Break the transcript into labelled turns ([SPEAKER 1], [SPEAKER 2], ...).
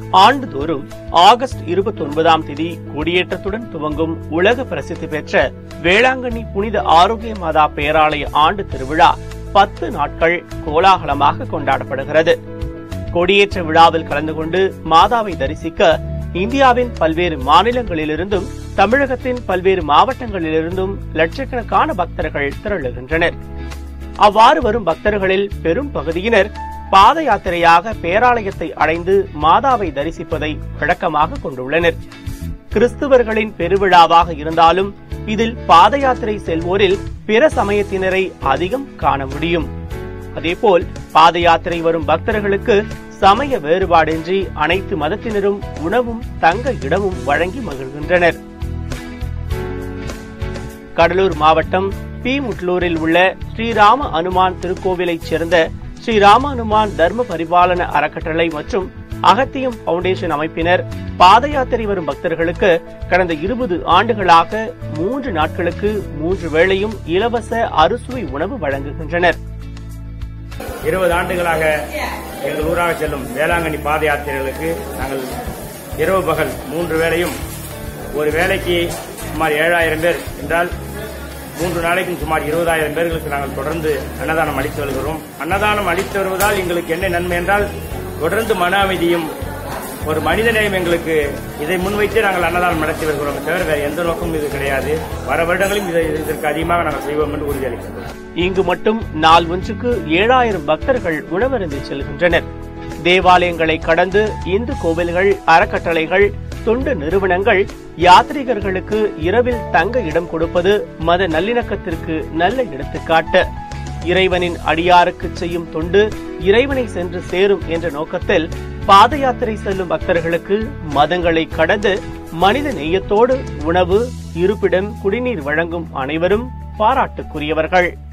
[SPEAKER 1] ஆண்டுதோறும் ஆகஸ்ட் 29ஆம் தேதி கொடியேற்றத்துடன் துவங்கும் உலக பிரசித்தி பெற்ற வேளாங்கண்ணி புனித ஆரோக்கிய மாதா பேராலய ஆண்டு திருவிழா 10 நாட்கள் கோலாகலமாக கொண்டாடப்படுகிறது. கொடியேற்ற விழாவில் கலந்து கொண்டு மாதாவை தரிசிக்க இந்தியாவின் பல்வேறு மாநிலங்களிலிருந்தும் தமிழகத்தின் பல்வேறு மாவட்டங்களிலிருந்தும் லட்சக்கணக்கான பக்தர்கள் திரளுகின்றனர். அவ்வாறு வரும் பக்தர்களில் பெரும் பகுதியினர் பாத யாத்திரையாக பேராலயத்தை அடைந்து மாதாவை தரிசிப்பதை வழக்கமாக கொண்டுள்ளனர். கிறிஸ்துவர்களின் பெருவிழாவாக இருந்தாலும் இதில் பாத யாத்திரை செல்வோரில் பிற சமயத்தினரை அதிகம் காண முடியும். அதேபோல் பாத யாத்திரை வரும் பக்தர்களுக்கு சமய வேறுபாடின்றி அனைத்து மதத்தினரும் உணவும் தங்க இடமும் வழங்கி மகிழ்கின்றனர். கடலூர் மாவட்டம் பி. முட்லூரில் உள்ள ஸ்ரீராம அனுமான் திருக்கோவிலைச் சேர்ந்த ஸ்ரீராம அனுமான் தர்ம பரிபாலன அறக்கட்டளை மற்றும் அகத்தியம் பவுண்டேஷன் அமைப்பினர் பாத யாத்திரை வரும் பக்தர்களுக்கு கடந்த 20 ஆண்டுகளாக 3 நாட்களுக்கு 3 வேளையும் இலவச அறுசுவை உணவு வழங்குகின்றனர்.
[SPEAKER 2] 20 ஆண்டுகளாக எங்கள் ஊராக செல்லும் வேளாங்கண்ணி பாத யாத்திரைகளுக்கு நாங்கள் இரவு பகல் 3 வேளையும் ஒரு வேளைக்கு சுமார் 7000 பேர் என்றால் 3 நாளைக்கும் சுமார் 20,000 பேர்களுக்கு நாங்கள் தொடர்ந்து அன்னதானம் அளித்து வருகிறோம். அன்னதானம் அளித்து வருவதால் எங்களுக்கு என்ன நன்மை என்றால் தொடர்ந்து மன அமைதியும் ஒரு மனிதநேயம் எங்களுக்கு இதை முன்வைத்து நாங்கள் அன்னதானம் நடத்தி வருகிறோம். தவிர வேறு எந்த நோக்கமும் இது கிடையாது. வர வருடங்களும் இதற்கு அதிகமாக நாங்கள் செய்வோம் என்று உறுதியளிக்கின்றோம்.
[SPEAKER 1] இங்கு மட்டும் நாள் ஒன்றுக்கு 7000 பக்தர்கள் உணவருந்தி செல்கின்றனர். தேவாலயங்களை கடந்து இந்து கோவில்கள், அறக்கட்டளைகள், தொண்டு நிறுவனங்கள் யாத்ரீகர்களுக்கு இரவில் தங்க இடம் கொடுப்பது மத நல்லிணக்கத்திற்கு நல்ல எடுத்துக்காட்டு. இறைவனின் அடியாருக்கு செய்யும் தொண்டு இறைவனை சென்று சேரும் என்ற நோக்கத்தில் பாத யாத்திரை செல்லும் பக்தர்களுக்கு மதங்களை கடந்து மனித நேயத்தோடு உணவு, இருப்பிடம், குடிநீர் வழங்கும் அனைவரும் பாராட்டுக்குரியவர்கள்.